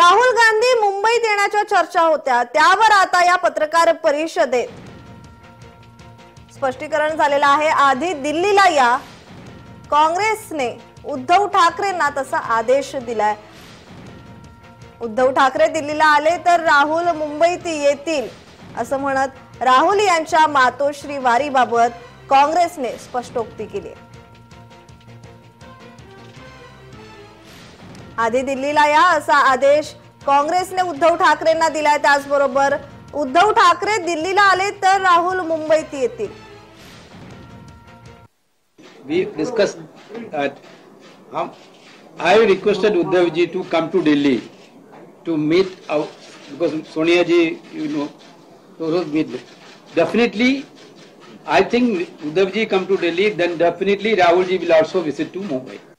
राहुल गांधी मुंबईत येण्याच्या चर्चा होत्या, त्यावर आता या पत्रकार परिषदेत स्पष्टीकरण झालेलं आहे। आधी दिल्लीला या, काँग्रेसने उद्धव ठाकरेंना तसा आदेश दिलाय। उद्धव ठाकरे दिल्लीला आले तर राहुल मुंबईत येतील असं म्हणत राहुल यांच्या मातोश्री वारीबाबत काँग्रेसने स्पष्टोक्ती केली। आधी दिल्लीला या असा आदेश काँग्रेसने उद्धव ठाकरेंना दिलाय। त्याचबरोबर उद्धव ठाकरे दिल्लीला आले तर राहुल मुंबईत येतील। We discussed that I requested Uddhav ji to come to Delhi to meet out because Sonia ji, to meet. Definitely, I think Uddhav ji come to Delhi, then definitely Rahul ji will also visit to Mumbai.